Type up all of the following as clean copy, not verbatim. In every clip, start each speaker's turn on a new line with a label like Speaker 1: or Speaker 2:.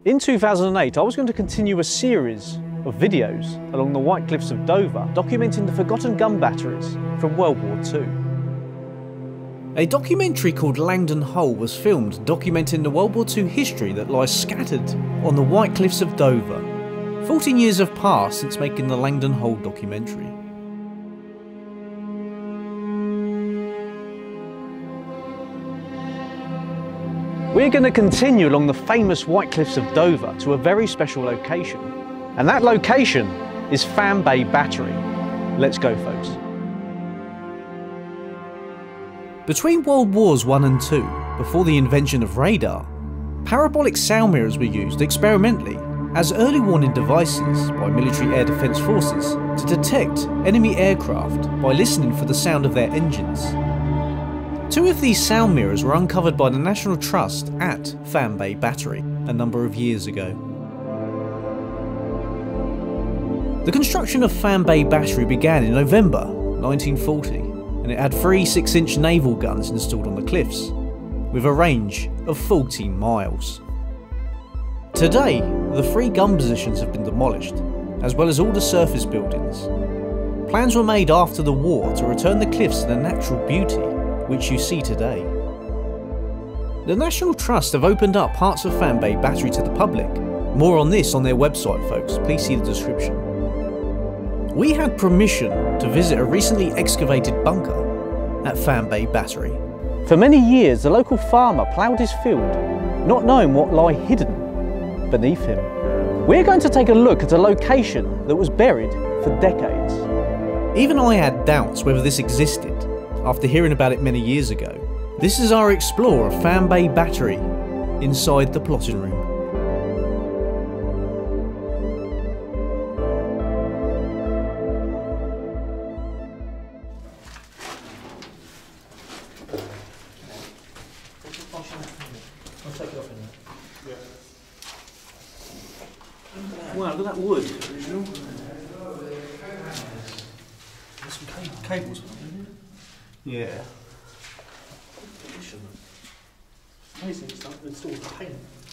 Speaker 1: In 2008, I was going to continue a series of videos along the White Cliffs of Dover, documenting the forgotten gun batteries from World War II. A documentary called Langdon Hole was filmed documenting the World War II history that lies scattered on the White Cliffs of Dover. 14 years have passed since making the Langdon Hole documentary. We're going to continue along the famous White Cliffs of Dover to a very special location. And that location is Fan Bay Battery. Let's go, folks. Between World Wars I and II, before the invention of radar, parabolic sound mirrors were used experimentally as early warning devices by military air defence forces to detect enemy aircraft by listening for the sound of their engines. Two of these sound mirrors were uncovered by the National Trust at Fan Bay Battery a number of years ago. The construction of Fan Bay Battery began in November 1940, and it had 3 6-inch naval guns installed on the cliffs, with a range of 14 miles. Today, the 3 gun positions have been demolished, as well as all the surface buildings. Plans were made after the war to return the cliffs to their natural beauty, which you see today. The National Trust have opened up parts of Fan Bay Battery to the public. More on this on their website, folks, please see the description. We had permission to visit a recently excavated bunker at Fan Bay Battery. For many years, the local farmer ploughed his field, not knowing what lay hidden beneath him. We're going to take a look at a location that was buried for decades. Even I had doubts whether this existed after hearing about it many years ago. This is our explore of Fan Bay Battery inside the plotting room.
Speaker 2: I'll take it off in there. Yeah.
Speaker 1: Wow, look at that wood.
Speaker 2: There's some cables on it, isn't it?
Speaker 1: Yeah.
Speaker 2: Amazing stuff. It's all paint.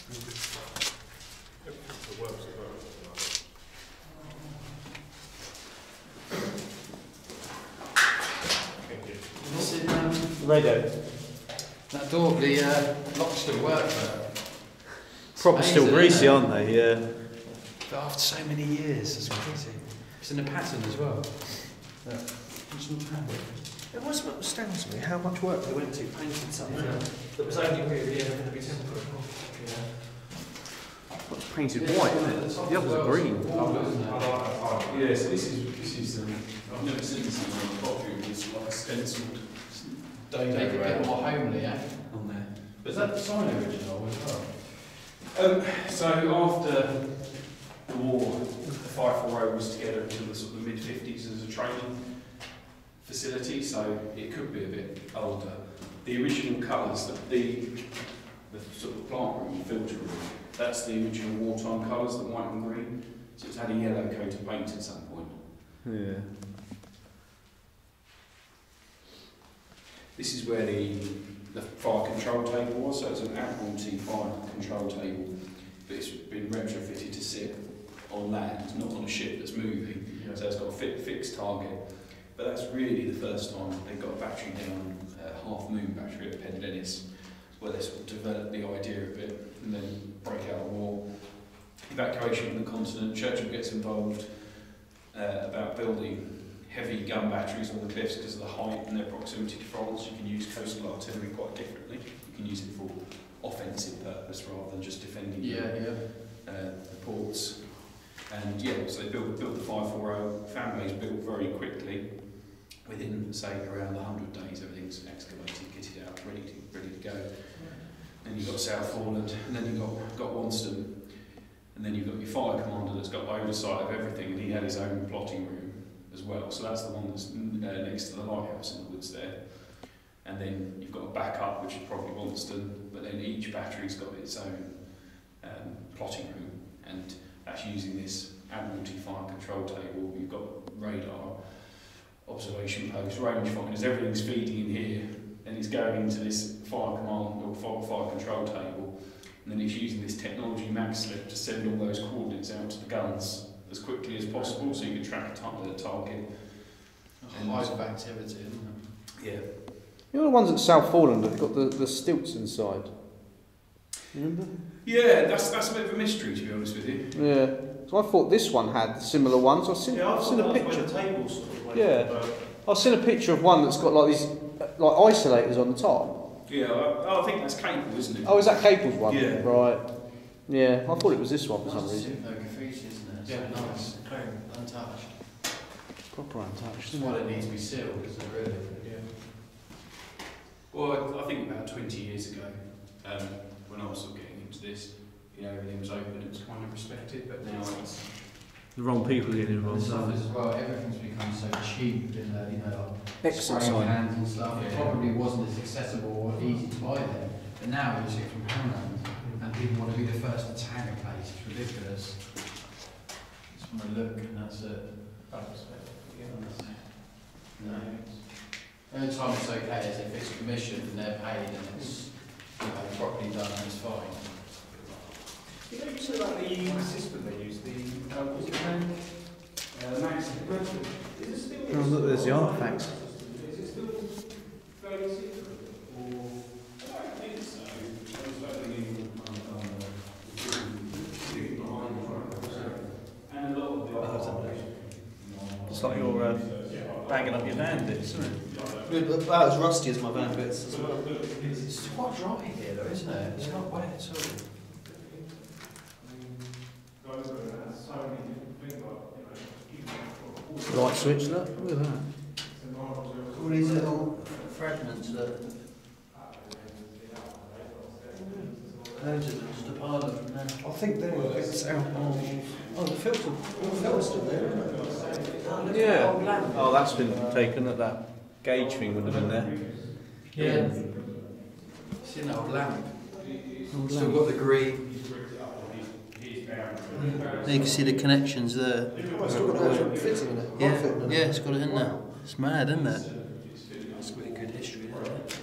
Speaker 1: Radio.
Speaker 3: That door, the lock still works.
Speaker 1: Proper still greasy, aren't they? Yeah.
Speaker 3: But after so many years, it's crazy. It's in a pattern as well.
Speaker 2: Yeah. It always astounds me how much work they went to painting something that was only really ever going to be temporary.
Speaker 1: It's painted white, isn't it? The others are green.
Speaker 4: Yeah, so this is I've never seen this in a pottery. It's like a stenciled
Speaker 3: Make it a bit more homely, yeah?
Speaker 4: on there. But is that the sign original as well? So after the war, the Firefall Road was together until the sort of mid-50s as a training facility, so it could be a bit older. The original colours, the sort of plant room, filter room, that's the original wartime colours, the white and green. So it's had a yellow coat of paint at some point.
Speaker 1: Yeah.
Speaker 4: This is where the fire control table was, so it's an Admiralty fire control table, but it's been retrofitted to sit on land, not on a ship that's moving, so it's got a fixed target. But that's really the first time they got a battery down, Half Moon battery at Pendennis, where they sort of developed the idea of it, and then break out of war. Evacuation from the continent, Churchill gets involved about building heavy gun batteries on the cliffs because of the height and their proximity to France. You can use coastal artillery quite differently. You can use it for offensive purpose rather than just defending the ports. And yeah, so they built the 540. Fan Bay's built very quickly. Within, say, around 100 days, everything's excavated, kitted out, ready to go. Then you've got Southall, and then you've got Wanston, and then you've got your fire commander that's got oversight of everything, and he had his own plotting room as well. So that's the one that's next to the lighthouse in the woods there. And then you've got a backup, which is probably Wanston, but then each battery's got its own plotting room, and that's using this Admiralty fire control table. You've got radar, observation post, range finders, everything's feeding in here, and it's going into this fire command or fire control table, And then it's using this technology magslip to send all those coordinates out to the guns as quickly as possible so you can track the target.
Speaker 3: Hive of activity, isn't it?
Speaker 4: Yeah.
Speaker 1: You know the ones at South Foreland that got the stilts inside? Remember?
Speaker 4: Yeah, that's a bit of a mystery, to be honest with you.
Speaker 1: Yeah. So I thought this one had similar ones. I've seen a picture. Yeah. I've seen a picture of one that's got like these like isolators on the top.
Speaker 4: Yeah, I think that's Capel, isn't it?
Speaker 1: Oh, is that Capel's one?
Speaker 4: Yeah.
Speaker 1: Right. Yeah, I thought it was this one for some
Speaker 3: Nice
Speaker 1: reason.
Speaker 3: no graffiti, isn't it?
Speaker 4: Yeah,
Speaker 3: So nice. Clean, untouched.
Speaker 1: Proper untouched.
Speaker 3: That's why it needs to be sealed, isn't it, really?
Speaker 4: Well, I think about 20 years ago, when I was sort of getting into this, you know, everything was open, it was kind of respected, but now it's...
Speaker 1: The wrong people getting
Speaker 3: And
Speaker 1: involved.
Speaker 3: stuff is as well, everything's become so cheap, you know, like
Speaker 1: Exit
Speaker 3: spray
Speaker 1: sign.
Speaker 3: cans and stuff. It
Speaker 4: Yeah.
Speaker 3: probably wasn't as accessible or easy to buy then, but now you see it from Poundland, and people want to be the first to tag a place. It's ridiculous. Just want to look, and that's it. No. The only time it's okay is if it's commissioned and they're paid and it's properly done and it's fine.
Speaker 4: You know, you said about the system they use, what's it called? Max. Is it still...
Speaker 1: Oh, look, there's the artefacts.
Speaker 4: Is it still fairly secret? Or... I don't think so. I was opening and a lot of the
Speaker 2: It's like you're bagging up your van bits, isn't it?
Speaker 5: About as rusty as my van bits as well.
Speaker 3: It's quite dry here though, isn't it? It's not wet at all.
Speaker 1: Light switch, look at that.
Speaker 5: All these little fragments that. Loads of them just a pile of them there. I think they're bits out of. Oh, the filter's still there, isn't it?
Speaker 1: Yeah. Oh, that's been taken at that gauge thing would have been there.
Speaker 3: Yeah. See that old lamp? Still got the green.
Speaker 5: There you can see the connections there. Oh, it's got an actual fitting in it. Yeah, it's got it in there. It's mad, isn't it? It's got a good history, isn't it?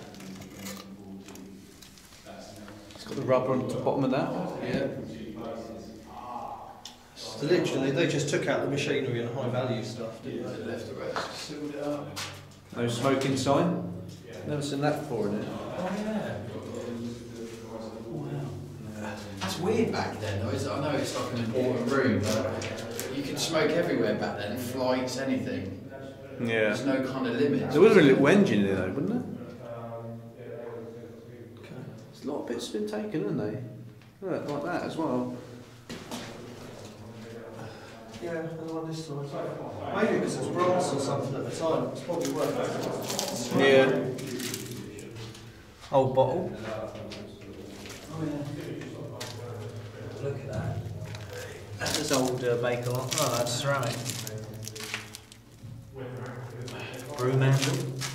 Speaker 1: It's got the rubber on the bottom of that.
Speaker 3: Yeah.
Speaker 5: So literally, they just took out the machinery and high value stuff, didn't they?
Speaker 3: They left the rest, sealed it up.
Speaker 1: No smoking sign. Never seen that before in it.
Speaker 3: Oh yeah. Wow. That's weird back then though, isn't it? I know it's like an important room, but you could smoke everywhere back then, flights, anything.
Speaker 1: Yeah.
Speaker 3: There's no kind of limit.
Speaker 1: There would have been a little engine in there though, wouldn't there? There's a lot of bits been taken, haven't they? Look, like that as well.
Speaker 5: Yeah, and on this side. Maybe because it was brass or something at the time. It's probably worth it.
Speaker 1: Yeah. Old bottle.
Speaker 5: Oh yeah.
Speaker 2: Look at that. That's old Baker Lot. Oh, that's ceramic. Broom handle.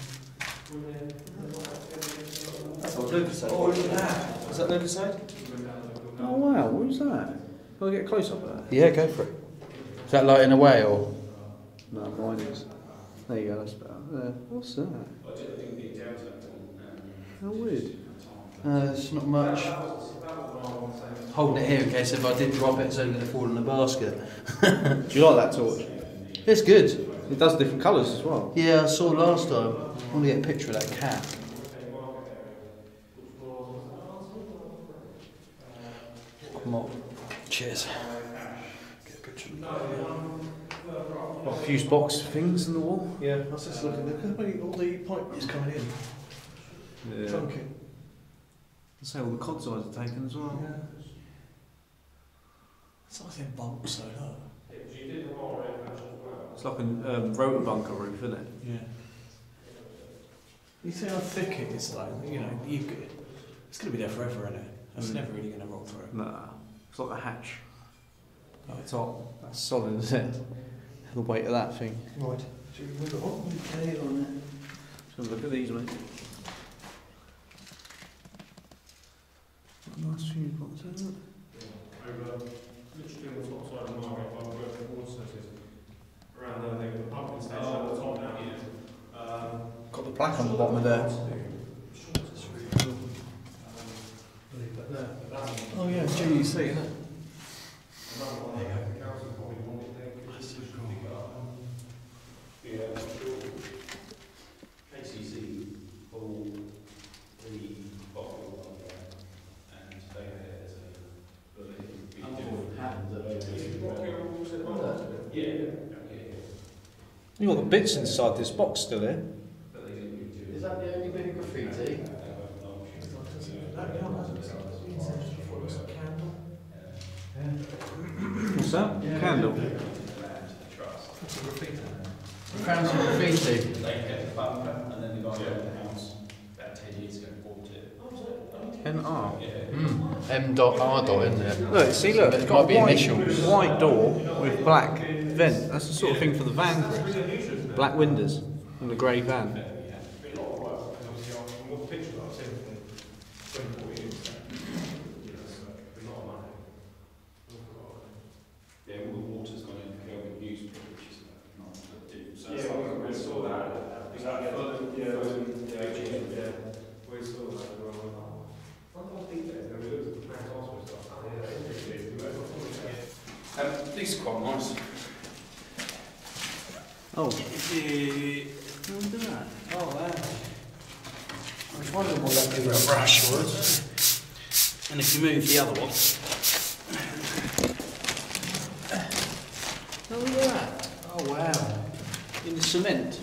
Speaker 5: That's what Lucasade.
Speaker 2: Oh, look at that.
Speaker 5: Is that Lucasade?
Speaker 1: Oh wow, what is that? Can I get a close up of that?
Speaker 3: Yeah, go for it. Is that lighting away or?
Speaker 1: No, mine is. There you go, that's better. What's that? How weird.
Speaker 3: It's not much. Holding it here in case if I did drop it, it's only going to fall in the basket.
Speaker 1: Do you like that torch?
Speaker 3: It's good.
Speaker 1: It does different colours as well.
Speaker 3: Yeah, I saw last time. I want to get a picture of that cat. Come on. Cheers. Get a picture of that.
Speaker 1: Got a fuse box things in the wall.
Speaker 5: Yeah, I was just looking. Look how many all the pipe was coming in.
Speaker 1: Yeah.
Speaker 5: Trunking.
Speaker 1: I'd say all the cod sides are taken as well.
Speaker 5: Yeah. It's like them bunks, so low.
Speaker 1: It's like a rotor bunker roof, isn't it?
Speaker 2: Yeah. You see how thick it is, though? You know, it's going to be there forever, isn't it? It's never really going to rot through.
Speaker 1: Nah. It's like a hatch at the top. That's solid, isn't it? The weight of that thing.
Speaker 5: Right. Should we move it on? Okay, on it.
Speaker 1: So look at these, mate. Nice fuse box, isn't it?
Speaker 6: Literally on the top side of the market, by where the water source is. Around there, they've got the pumping station at the top now.
Speaker 1: Got the plaque on the bottom of there.
Speaker 5: Oh
Speaker 4: KCC pull the bottle of that and they had it as
Speaker 1: You got the bits inside this box still here.
Speaker 3: Is that the only bit of graffiti?
Speaker 1: What's that? Candle.
Speaker 2: What's a graffiti?
Speaker 3: We found some graffiti.
Speaker 4: They kept the bunker and then the guy owned the house about 10 years ago bought it.
Speaker 1: NR.
Speaker 3: M.R. in there.
Speaker 1: Look, see, look, it's
Speaker 3: It
Speaker 1: got
Speaker 3: might be
Speaker 1: a
Speaker 3: initials.
Speaker 1: white door with black vent. That's the sort of thing for the van group. Black windows and the grey van.
Speaker 4: Yeah, all the water's gone into Kelvin Newsbrook, which is not the dip. So
Speaker 6: Yeah, we saw that. We saw that as well.
Speaker 4: These are quite nice.
Speaker 1: Oh,
Speaker 2: Look at that.
Speaker 1: oh wow.
Speaker 2: I was wondering what that big brush was. And if you move the other one. Oh, look at that. Oh, wow. In the cement.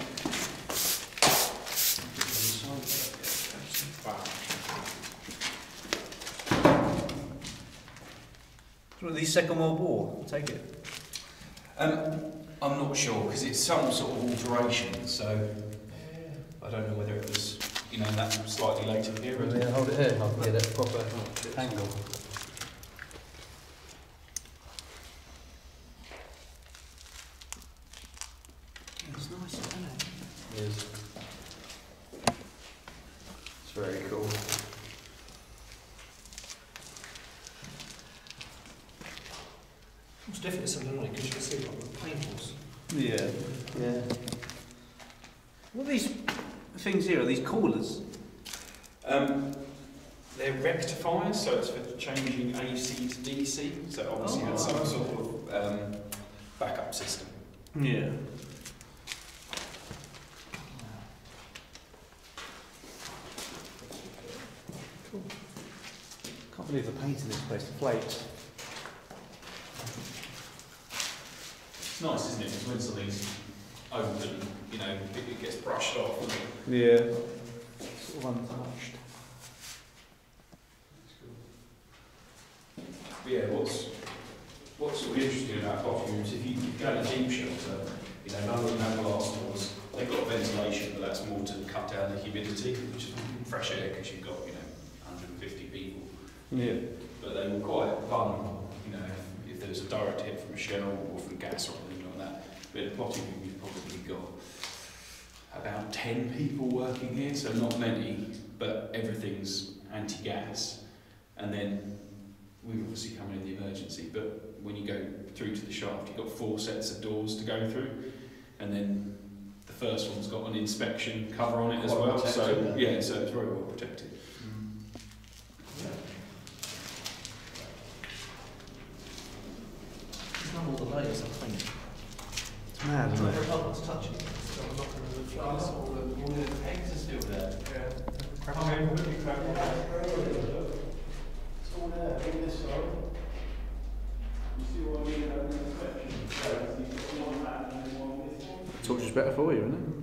Speaker 2: What are these Second World War? I'll take it.
Speaker 4: I'm not sure because it's some sort of alteration, so I don't know whether it was, that slightly later period.
Speaker 3: Yeah, hold it here. I'll get it proper angle.
Speaker 2: It's nice, isn't it?
Speaker 3: It is. It's very cool.
Speaker 2: It's definitely something like because you can see like the paintballs.
Speaker 1: Yeah.
Speaker 3: Yeah.
Speaker 1: What are these things here? Are these coolers?
Speaker 4: They're rectifiers, so it's for changing AC to DC, so obviously has some sort of backup system.
Speaker 1: Yeah. Cool. Can't believe the paint in this place, the plates.
Speaker 4: It's nice, isn't it? Because when something's open, it gets brushed off. Doesn't it?
Speaker 1: Yeah. Sort of untouched.
Speaker 4: But yeah, what's sort of interesting about Bottom is if you go to deep shelter, none of them have glass doors. They've got ventilation, but that's more to cut down the humidity, which is fresh air because you've got 150 people.
Speaker 1: Yeah.
Speaker 4: But they were quite vulnerable, if there was a direct hit from a shell or from gas or anything like that. But at Bottom you've probably got about 10 people working here, so not many, but everything's anti-gas. And then we've obviously come in the emergency, but when you go through to the shaft, you've got 4 sets of doors to go through, and then the first one's got an inspection cover on it as well. So yeah, so it's very well protected.
Speaker 2: It's not all the layers, I think.
Speaker 1: It's mad,
Speaker 2: It's
Speaker 1: isn't
Speaker 2: like
Speaker 1: it?
Speaker 2: every bubble it's touching. So I'm not going to look
Speaker 3: All the eggs are still there.
Speaker 6: Yeah.
Speaker 3: It's all there. Look at this side. You see what I mean about the inspection? You've got one that and then one this one.
Speaker 1: Torch is better for you, isn't it?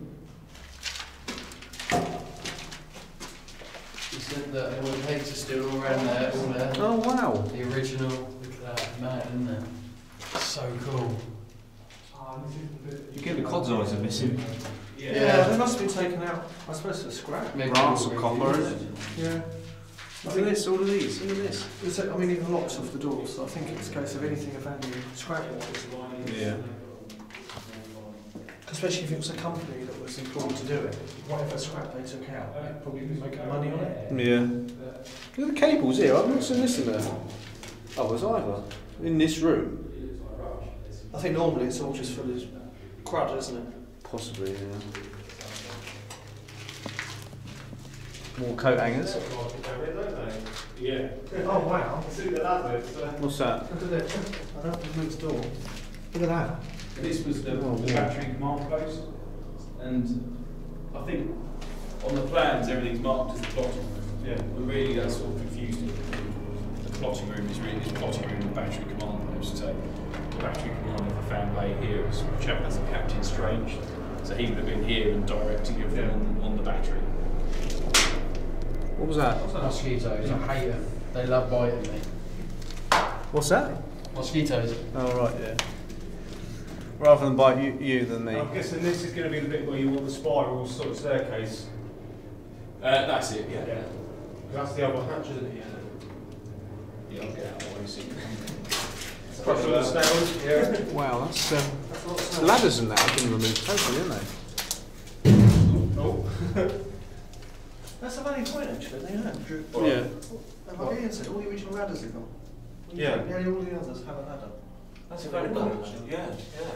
Speaker 3: He said that all the eggs are still all around there, all there.
Speaker 1: Oh wow.
Speaker 3: The original, look at that, mad, isn't it? So cool.
Speaker 1: You get the cod's eyes are missing.
Speaker 2: Yeah, they must have been taken out. I suppose for scrap.
Speaker 3: Maybe
Speaker 1: Brass
Speaker 3: we'll
Speaker 1: or copper,
Speaker 3: reuse
Speaker 1: isn't
Speaker 3: it.
Speaker 2: Yeah.
Speaker 1: Look at this, all of these, look at this.
Speaker 2: I mean, even locks off the doors, so I think it's a case of anything of value, scrap it.
Speaker 1: Yeah.
Speaker 2: Especially if it was a company that was employed to do it. Whatever scrap they took out, they'd probably be making money on it.
Speaker 1: Yeah. Look at the cables here, I've not seen this in there. Oh, was either. In this room.
Speaker 2: I think normally it's all just full of crud, isn't it?
Speaker 1: Possibly, yeah. More coat hangers.
Speaker 6: Yeah.
Speaker 2: Oh wow.
Speaker 6: See the ladder.
Speaker 1: What's that?
Speaker 2: Look at it. I don't think next door. Look at that.
Speaker 4: This was the battery command post, and I think on the plans everything's marked as the plotting room.
Speaker 6: Yeah.
Speaker 4: But really that's sort of confusing. The plotting room is really the plotting room and battery command post. So the battery commander for Fan Bay here was a chap as a Captain Strange. So he would have been here and directing everything on the battery.
Speaker 1: What was that?
Speaker 3: Mosquitoes, I hate them. They love biting me.
Speaker 1: What's that?
Speaker 3: Mosquitoes.
Speaker 1: Oh right, yeah. Rather than bite you than me.
Speaker 6: I'm guessing this is going to be the bit where you want the spiral sort of staircase.
Speaker 4: That's it, yeah.
Speaker 6: Yeah. That's the other hatch, isn't it?
Speaker 4: Yeah, I'll get out of the way so you can
Speaker 6: Crush all the stairs. Yeah.
Speaker 1: Wow, that's ladders and that have been removed totally, haven't they?
Speaker 6: Oh.
Speaker 2: That's a valid point actually. They have.
Speaker 1: Yeah.
Speaker 2: Like Ian said, all the original ladders they've got.
Speaker 6: Yeah.
Speaker 2: Nearly all the others have a ladder.
Speaker 6: That's a valid point, actually. Yeah, yeah.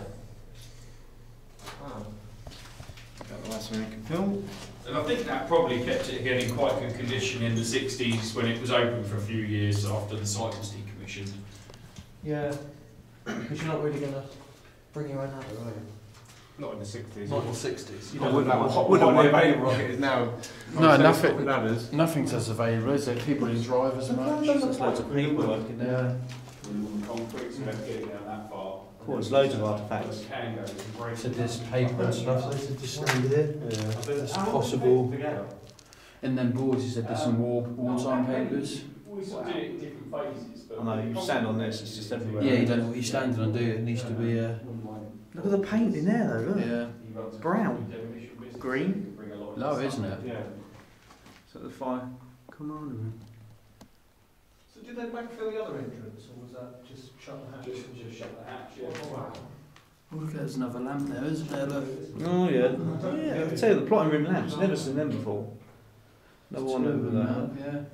Speaker 6: Wow.
Speaker 1: Got the last American film.
Speaker 4: And I think that probably kept it again in quite good condition in the 60s when it was open for a few years after the site was decommissioned.
Speaker 2: Yeah. Because you're not really going to bring your own ladder, are you?
Speaker 6: Not in the 60s.
Speaker 2: Not in the 60s.
Speaker 6: I wouldn't know what available it is now.
Speaker 3: No, nothing.
Speaker 6: Ladders.
Speaker 3: Nothing's as available, is it? People didn't drive as much.
Speaker 1: There's loads of people working there.
Speaker 3: Yeah.
Speaker 4: And concrete, so we have to get it down that far.
Speaker 1: Cool, there's loads of artefacts.
Speaker 4: Can go, you can break
Speaker 3: So
Speaker 4: it.
Speaker 3: there's paper and stuff.
Speaker 2: Just stand here.
Speaker 3: It's possible. And then boards, you said there's some wartime papers.
Speaker 4: We sort of did it in different phases. But
Speaker 1: I know, you stand on this, it's just everywhere.
Speaker 3: Yeah, you don't know what you're standing on, do you? It needs to be,
Speaker 2: Look at the paint in there though, look.
Speaker 3: yeah.
Speaker 2: Brown.
Speaker 1: Green.
Speaker 3: Low, isn't it?
Speaker 6: Yeah.
Speaker 1: So the fire commander room.
Speaker 2: So did they backfill the other entrance or was that just shut the hatch?
Speaker 4: Just shut the hatch, yeah.
Speaker 2: Oh, wow.
Speaker 3: Oh, look, there's another lamp there, isn't there? Look.
Speaker 1: Oh yeah. Oh yeah, I can tell you the plotting room lamps, never seen them before. Another one over there.
Speaker 3: Yeah.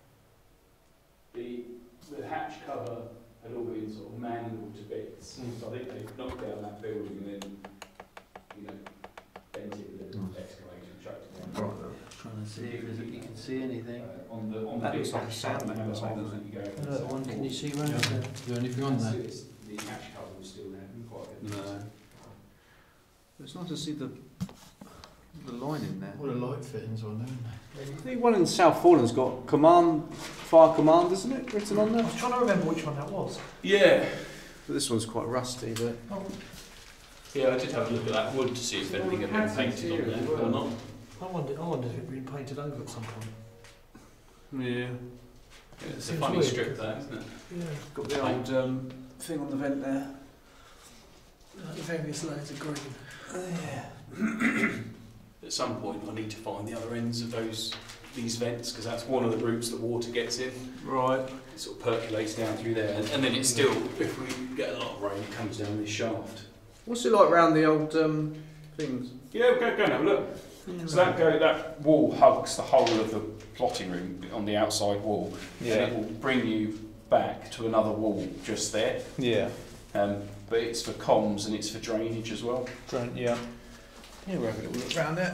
Speaker 4: The hatch cover had all been sort of mangled to bits. So I think they knocked down that building and then, you know, bent it with an excavator and chucked it down.
Speaker 3: Trying to see if you can see anything.
Speaker 4: On the
Speaker 1: That
Speaker 4: big
Speaker 1: looks like a
Speaker 4: hatch
Speaker 1: sand
Speaker 4: cover,
Speaker 1: bank
Speaker 4: you have
Speaker 1: or
Speaker 4: the
Speaker 1: something,
Speaker 4: holes that you go
Speaker 3: Look,
Speaker 4: inside.
Speaker 3: one, can you see round there? Is there anything on there?
Speaker 4: The hatch cover was still there, quite good.
Speaker 1: No. It's nice to see the line in there.
Speaker 3: All the light fittings on there, isn't
Speaker 1: I think one in South Fallen's got fire command, isn't it, written on
Speaker 2: I
Speaker 1: there?
Speaker 2: was trying to remember which one that was.
Speaker 4: Yeah.
Speaker 1: But this one's quite rusty, but...
Speaker 4: Yeah, I did have a look at that wood to see if anything had been painted on there or not.
Speaker 2: I wondered if it had been painted over at some point.
Speaker 1: Yeah.
Speaker 4: Yeah, it's a
Speaker 2: Seems
Speaker 4: funny
Speaker 2: weird,
Speaker 4: strip that, isn't it?
Speaker 2: Yeah.
Speaker 1: Got the old thing on the vent there.
Speaker 2: Like various layers of green.
Speaker 1: Yeah.
Speaker 4: At some point I need to find the other ends of these vents because that's one of the routes that water gets in.
Speaker 1: Right.
Speaker 4: It sort of percolates down through there and then it's still, if we get a lot of rain, it comes down this shaft.
Speaker 1: What's it like round the old things?
Speaker 4: Yeah, go and have a look. So that wall hugs the whole of the plotting room on the outside wall.
Speaker 1: Yeah.
Speaker 4: And it will bring you back to another wall just there.
Speaker 1: Yeah.
Speaker 4: But it's for comms and it's for drainage as well.
Speaker 1: Yeah. Yeah, we're having a little look round there.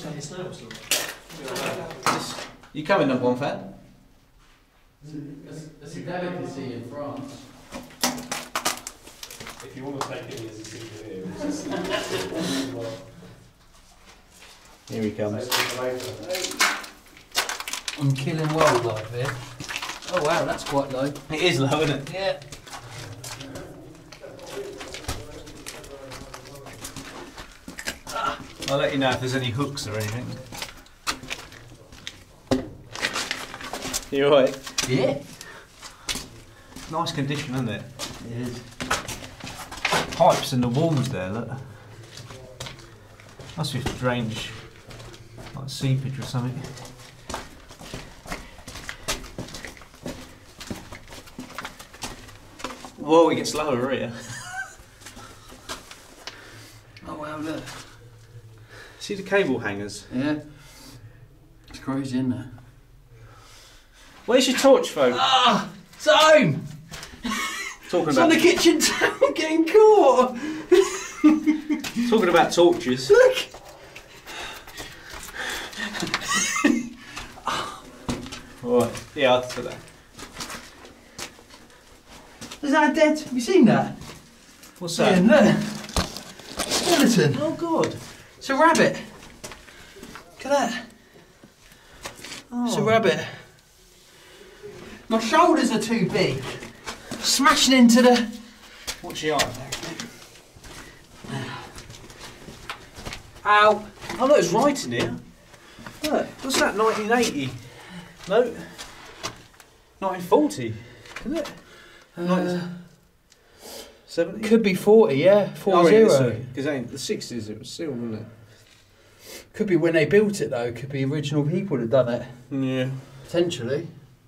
Speaker 1: You coming, number one fan?
Speaker 3: It's a delicacy in France.
Speaker 4: If you want to take it as a souvenir,
Speaker 1: Here he comes.
Speaker 3: I'm killing wildlife here. Oh wow, that's quite low.
Speaker 1: It is low, isn't it?
Speaker 3: Yeah.
Speaker 1: I'll let you know if there's any hooks or anything. You alright?
Speaker 3: Yeah.
Speaker 1: Nice condition, isn't it?
Speaker 3: It is.
Speaker 1: Pipes in the walls there, look. Must be for drainage, like seepage or something. Whoa, it gets lower here.
Speaker 3: Oh wow, look.
Speaker 1: See the cable hangers?
Speaker 3: Yeah. It's crazy, isn't it?
Speaker 1: Where's your torch, folk?
Speaker 3: Ah! It's at home!
Speaker 1: Talking
Speaker 3: It's on
Speaker 1: about
Speaker 3: the kitchen table getting caught!
Speaker 1: talking about torches.
Speaker 3: Look!
Speaker 2: Alright, yeah, I'll put that.
Speaker 5: Is that a dead? Have you seen that?
Speaker 2: What's that?
Speaker 5: Ian, look. Skeleton.
Speaker 2: Oh god.
Speaker 5: It's a rabbit. Look at that. It's a rabbit. My shoulders are too big. Smashing into the...
Speaker 2: What's your eye?
Speaker 5: Ow.
Speaker 2: Oh look, it's writing here. Look, what's that, 1980? No. 1940, isn't it? 70?
Speaker 5: Could be 40, yeah. 40.
Speaker 2: Because ain't the 60s it was still, wasn't it?
Speaker 5: Could be when they built it though. Could be original people that done it.
Speaker 2: Yeah.
Speaker 5: Potentially.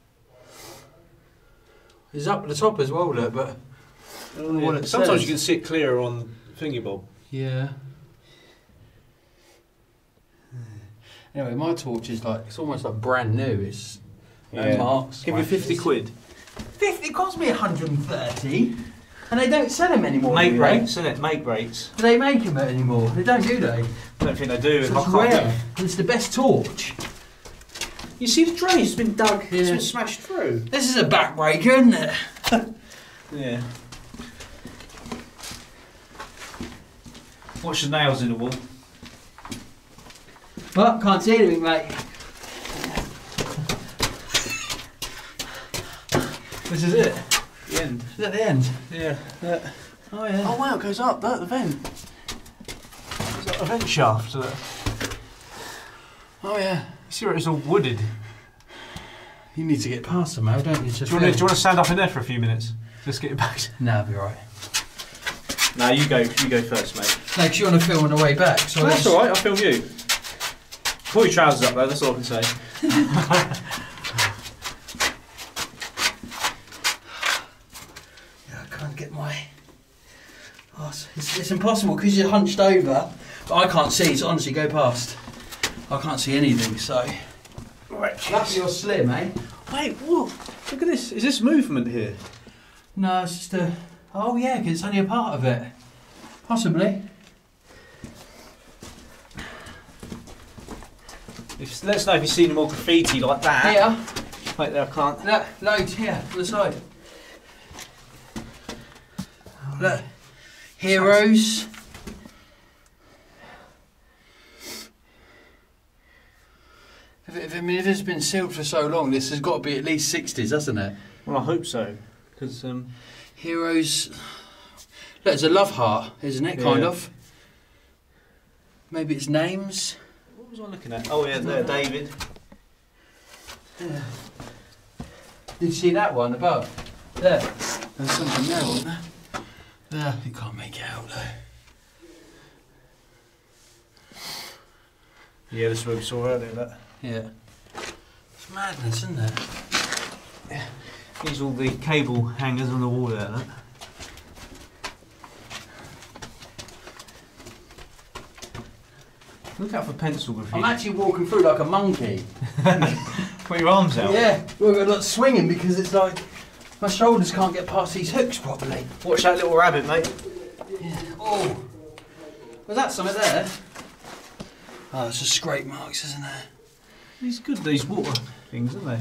Speaker 5: It's up at the top as well, look, but... what it
Speaker 2: Sometimes
Speaker 5: says.
Speaker 2: you can see it clearer on thingy bob.
Speaker 5: Yeah. Anyway, my torch is like, it's almost like brand new. It's no marks.
Speaker 2: Give me 50 quid.
Speaker 5: 50 cost me 130, and they don't sell them anymore.
Speaker 2: Make
Speaker 5: do they?
Speaker 2: rates, isn't it? Make rates.
Speaker 5: Do they make them anymore? They don't, do they?
Speaker 2: I don't think they do.
Speaker 5: It's
Speaker 2: I can't
Speaker 5: rare. It's the best torch.
Speaker 2: You see the drain? It's been dug. It's
Speaker 5: Yeah.
Speaker 2: been smashed through.
Speaker 5: This is a backbreaker, isn't it?
Speaker 2: Yeah. Watch the nails in the wall.
Speaker 5: Well, can't see anything, mate. This is it.
Speaker 2: The end.
Speaker 5: Is that the end?
Speaker 2: Yeah.
Speaker 5: Oh yeah.
Speaker 2: Oh wow, it goes up. Look, the vent. It's like a vent shaft. Look.
Speaker 5: Oh yeah.
Speaker 2: You see where it's all wooded.
Speaker 5: You need to get past them, Al, don't you? Just
Speaker 2: Do you want to stand up in there for a few minutes? Just get it back.
Speaker 5: Nah, I'll be alright.
Speaker 2: No, you go first, mate.
Speaker 5: No, because you want to film on the way back. So
Speaker 2: Well, that's alright, I'll film you. Pull your trousers up though, that's all I can say.
Speaker 5: Yeah, I can't get my... Oh, it's impossible because you're hunched over. But I can't see, so honestly, go past. I can't see anything, so...
Speaker 2: Right,
Speaker 5: That's your slim, eh?
Speaker 2: Wait, whoa, look at this. Is this movement here?
Speaker 5: No, it's just a... Oh yeah, because it's only a part of it. Possibly.
Speaker 2: Let us know if you've seen more graffiti like that.
Speaker 5: Here.
Speaker 2: Wait there, I can't.
Speaker 5: Look, loads here, on the side. Look. Heroes. If it's been sealed for so long, this has got to be at least 60s, hasn't it?
Speaker 2: Well, I hope so. Because,
Speaker 5: Heroes. Look, it's a love heart, isn't it? Kind
Speaker 2: Yeah.
Speaker 5: of. Maybe it's names.
Speaker 2: what was I looking at? Oh yeah, there, David.
Speaker 5: Yeah. Did you see that one above? There. There's something there, wasn't there? There. You can't make it out though.
Speaker 2: Yeah, this is where we saw earlier, look.
Speaker 5: Yeah. It's madness, isn't it?
Speaker 2: These are all the cable hangers on the wall there, look. Look out for pencil graffiti.
Speaker 5: I'm actually walking through like a monkey.
Speaker 2: Put your arms out.
Speaker 5: Yeah, we're not swinging because it's like my shoulders can't get past these hooks properly.
Speaker 2: Watch that little rabbit, mate.
Speaker 5: Yeah. Oh, was that something there? Oh, it's just scrape marks, isn't there?
Speaker 2: These good, these water things, aren't they?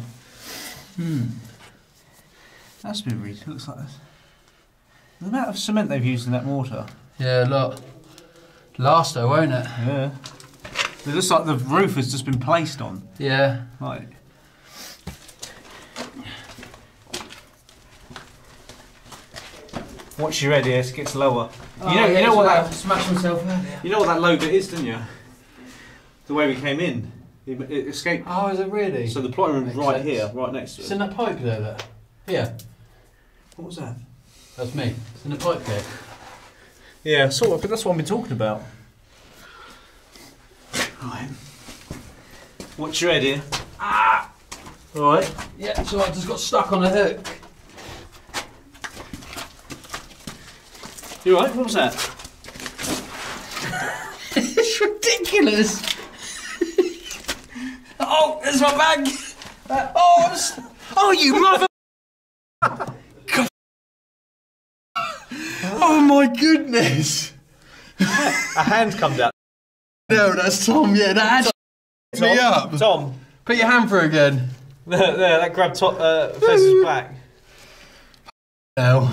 Speaker 2: That's been read. Looks like this. The amount of cement they've used in that mortar.
Speaker 5: Yeah, a lot. Last though, won't it?
Speaker 2: Yeah. It looks like the roof has just been placed on.
Speaker 5: Yeah.
Speaker 2: Right. Watch your head here, it gets lower. You know what that
Speaker 5: smashed myself earlier.
Speaker 2: you know what that logo is, don't you? The way we came in. It escaped.
Speaker 5: Oh, is it really?
Speaker 2: So the plotting room's
Speaker 5: Makes
Speaker 2: right
Speaker 5: sense.
Speaker 2: here, right next to
Speaker 5: It's
Speaker 2: it.
Speaker 5: in that pipe there, look. Yeah,
Speaker 2: What was that?
Speaker 5: that's me. It's in the pipe there.
Speaker 2: Yeah, sort of, but that's what I've been talking about. Right. Watch your head here. Ah! Right.
Speaker 5: Yeah, so I just got stuck on a hook.
Speaker 2: You right? What was that?
Speaker 5: It's ridiculous. Oh, there's my bag. Oh, you mother. Oh my goodness.
Speaker 2: A hand comes out.
Speaker 5: No, that's Tom. Yeah, that had me up.
Speaker 2: Tom.
Speaker 5: Put your hand through again.
Speaker 2: There, that grab top faces back.
Speaker 5: No.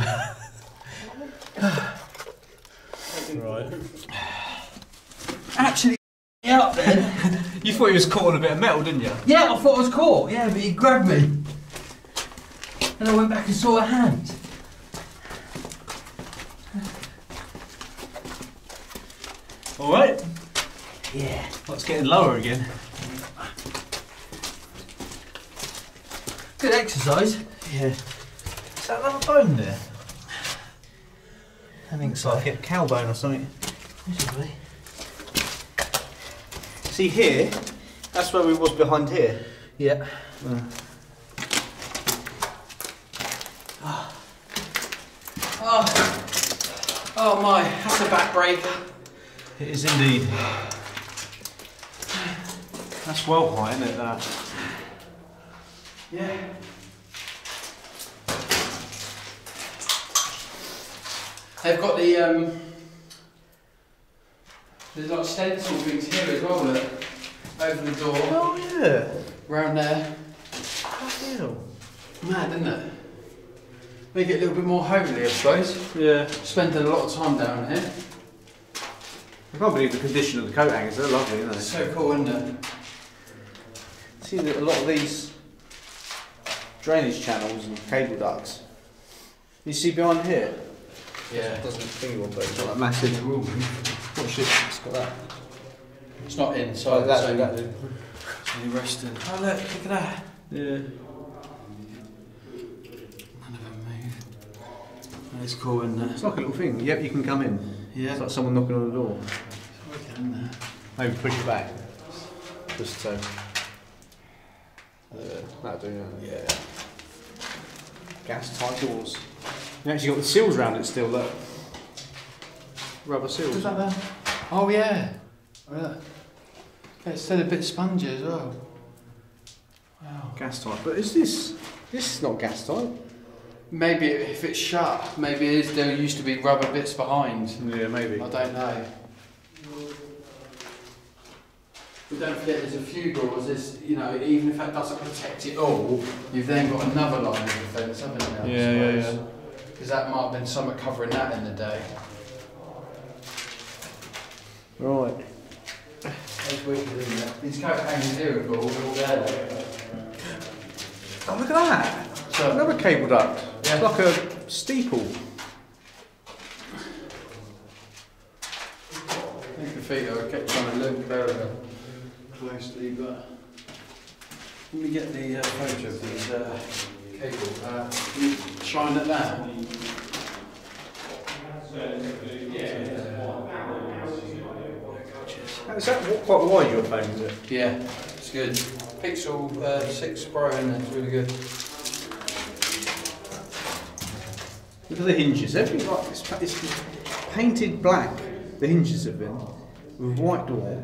Speaker 2: Right.
Speaker 5: Actually, up then.
Speaker 2: You thought he was caught on a bit of metal, didn't you?
Speaker 5: Yeah, I thought I was caught. Yeah, but he grabbed me. And I went back and saw a hand.
Speaker 2: All right.
Speaker 5: Yeah.
Speaker 2: Let's getting lower again.
Speaker 5: Good exercise.
Speaker 2: Yeah. Is that another bone there?
Speaker 5: I think
Speaker 2: It's like a cow bone or something.
Speaker 5: Possibly.
Speaker 2: See here, that's where we was behind here.
Speaker 5: Yeah. Oh my, that's a back break.
Speaker 2: It is indeed. That's well high, isn't it? That.
Speaker 5: Yeah. They've got the there's like stencil things here as well, look. Over the door.
Speaker 2: Oh yeah.
Speaker 5: Round there.
Speaker 2: Hell.
Speaker 5: Mad, isn't it? Make it a little bit more homely, I suppose.
Speaker 2: Yeah.
Speaker 5: Spending a lot of time down here.
Speaker 2: I can't believe the condition of the coat hangers. They're lovely, aren't they?
Speaker 5: So cool, isn't it?
Speaker 2: See that a lot of these drainage channels and cable ducts. You see behind here?
Speaker 5: Yeah.
Speaker 2: It doesn't finger on, but it's got that massive. What shit? It's got that.
Speaker 5: It's not inside.
Speaker 2: That's
Speaker 5: it's
Speaker 2: that.
Speaker 5: only resting. Oh look, look at that.
Speaker 2: Yeah.
Speaker 5: None of them move. That's cool, isn't it?
Speaker 2: It's like a little thing. Yep, you can come in.
Speaker 5: Yeah.
Speaker 2: It's like someone knocking on the door.
Speaker 5: It's wicked, isn't it?
Speaker 2: Maybe push it back. Just so. That'll do, yeah. Gas tight doors. You actually got the seals around it still, look. Rubber seals.
Speaker 5: What's that there? Oh yeah. Oh, yeah. Yeah, it's still a bit spongy as well. Wow.
Speaker 2: Gas tight. But is this is not gas tight.
Speaker 5: Maybe if it's shut, maybe it is, there used to be rubber bits behind.
Speaker 2: Yeah, maybe.
Speaker 5: I don't know. But don't forget there's a few doors, there's, you know, even if that doesn't protect it all, you've then got another line of defence, haven't you?
Speaker 2: Yeah.
Speaker 5: Because that might have been something covering that in the day.
Speaker 2: Right.
Speaker 5: It's wicked, isn't it? These coat hangers here are cool, they're all there.
Speaker 2: Oh, look at that.
Speaker 5: So,
Speaker 2: Another cable duct.
Speaker 5: Yeah.
Speaker 2: It's like a steeple.
Speaker 5: I think the feet I kept trying to look very closely, but let me get the photo of these cables. Can you shine at that?
Speaker 2: Is that quite wide your phone, is it?
Speaker 5: Yeah, it's good. Pixel 6 Pro, and it's really good.
Speaker 2: Look at the hinges. Everything like it's painted black. The hinges have been with a white door.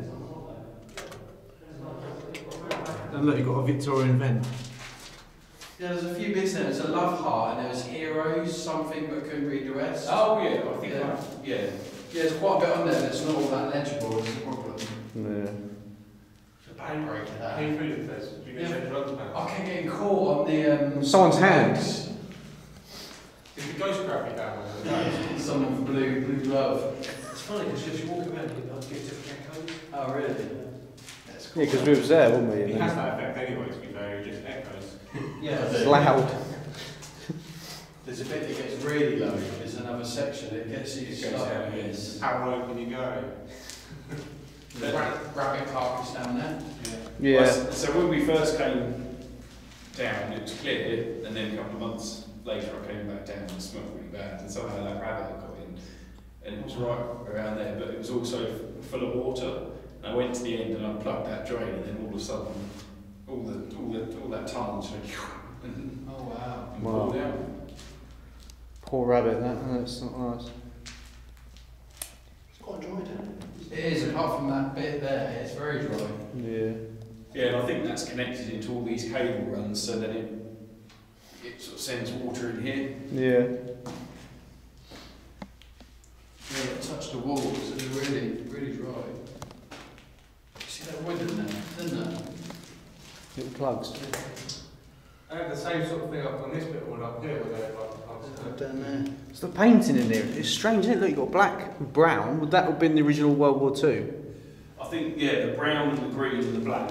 Speaker 2: And look, you've got a Victorian vent.
Speaker 5: Yeah, there's a few bits there. There's a love heart, and there was heroes, something, but couldn't read the rest.
Speaker 4: Oh yeah, I think
Speaker 5: Yeah.
Speaker 4: yeah.
Speaker 5: Yeah, there's quite a bit on there that's not all that legible. It's a problem.
Speaker 2: Yeah.
Speaker 5: It's a backbreaker, that.
Speaker 6: How you feeling, Fez? Do you need to run back?
Speaker 5: I kept getting caught on the
Speaker 2: Someone's hands.
Speaker 6: Did the ghost grab you down there?
Speaker 5: Someone with blue glove.
Speaker 6: It's funny because as you walk around, you get different echoes.
Speaker 5: Oh really? That's cool.
Speaker 2: Yeah, because we was there, wasn't we?
Speaker 6: It has that effect anyway, to be fair, it just echoes.
Speaker 5: Yeah.
Speaker 2: It's loud.
Speaker 5: There's a bit that gets really low. There's another section that gets you
Speaker 6: It goes
Speaker 5: stuck.
Speaker 6: down,
Speaker 5: Yes.
Speaker 6: How low can you go?
Speaker 5: There's a rabbit carcass down there.
Speaker 2: Yeah.
Speaker 4: Well, so when we first came down, it was clear, and then a couple of months later I came back down and it smelled really bad, and somehow that rabbit had got in, and it was right around there, but it was also full of water. And I went to the end and I plugged that drain, and then all of a sudden, all that tunnel just went and
Speaker 5: Oh wow.
Speaker 4: poured out.
Speaker 2: Poor rabbit, that's not nice.
Speaker 5: It's quite dry down. It is, apart from that bit there, it's very dry.
Speaker 2: Yeah.
Speaker 4: Yeah, and I think that's connected into all these cable runs, so that it sort of sends water in here.
Speaker 2: Yeah.
Speaker 5: Yeah, it touched the walls, it's really, really dry. See that wood in there, isn't there?
Speaker 2: Little plugs.
Speaker 6: had the same sort of thing up on this bit of wood up here where they had like
Speaker 2: Down there.
Speaker 1: It's the painting in there. It's strange, isn't it? Look, you've got black and brown. Would that have been the original World War II?
Speaker 4: I think, yeah, the brown and the green and the black.
Speaker 2: I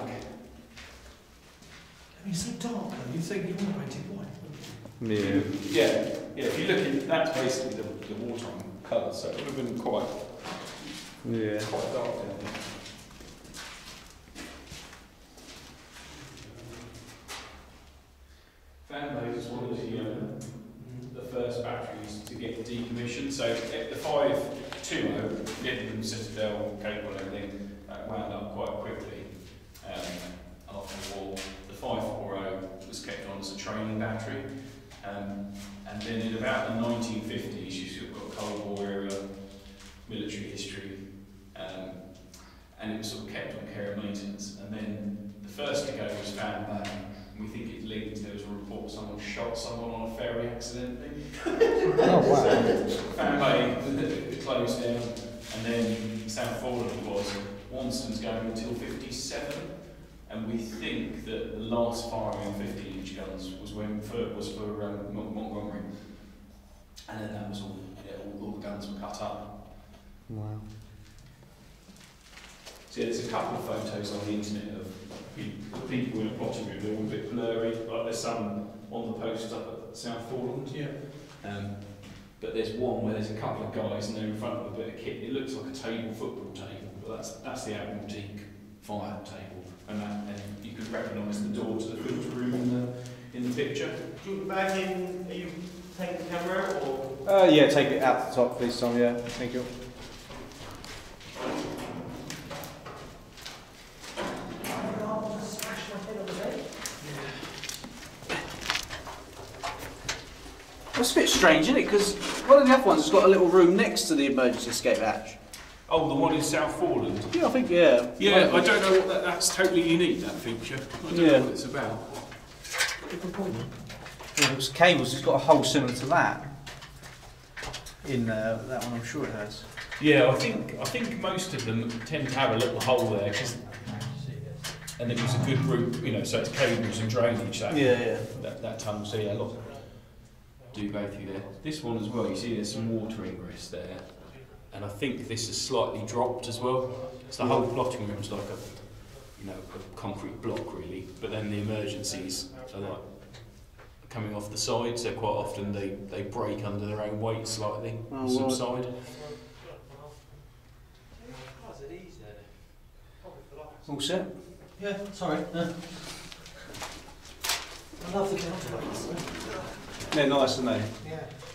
Speaker 2: mean, it's so dark though, you'd think you want to paint it white.
Speaker 1: Yeah.
Speaker 4: Yeah, if you look at that's basically the wartime colour, so it would have been quite
Speaker 1: Yeah.
Speaker 4: dark down there. Fanbase is one of the first batteries to get decommissioned. So the 520, getting them Citadel cable and everything, wound up quite quickly after the war. The 540 was kept on as a training battery, and then in about the 1950s, you've got Cold War era military history, and it was sort of kept on care and maintenance. And then the first to go was Fanbase. We think it's linked. There was a report someone shot someone on a ferry accidentally.
Speaker 1: Oh wow.
Speaker 4: Fanbase closed down, and then South Foreland was. Wanston's going until 57, and we think that the last firing of 15-inch guns was for Montgomery, and then that was all. Yeah, all the guns were cut up.
Speaker 1: Wow.
Speaker 4: So yeah, there's a couple of photos on the internet of people in a plotting room. They're all a bit blurry, like there's some on the post up at South Foreland.
Speaker 2: Yeah.
Speaker 4: But there's one where there's a couple of guys and they're in front of a bit of kit. It looks like a football table, but that's the Admiralty fire table, and you could recognise the door to the filter room in the picture.
Speaker 6: Do you want the bag in? Are you taking the camera out or?
Speaker 1: Yeah, take it out the top, please, Tom. Yeah, thank you. That's a bit strange, isn't it? Because one of the other ones has got a little room next to the emergency escape hatch.
Speaker 4: Oh, the one in South Foreland?
Speaker 1: Yeah, I think, yeah.
Speaker 4: Yeah, I don't know what that's totally unique, that feature. I don't know what it's about.
Speaker 1: Yeah, it's cables, it's got a hole similar to that. In that one, I'm sure it has.
Speaker 4: Yeah, I think most of them tend to have a little hole there, and it was a good route, so it's cables and drainage, that tunnel, so yeah, a lot do go through there. This one as well, you see there's some water ingress there, and I think this is slightly dropped as well. So the whole plotting room's like a concrete block really, but then the emergencies are like coming off the side, so quite often they break under their own weight slightly, subside.
Speaker 1: All set?
Speaker 2: Yeah, sorry. I love the counterweights.
Speaker 1: They're nice, aren't they?
Speaker 2: Yeah.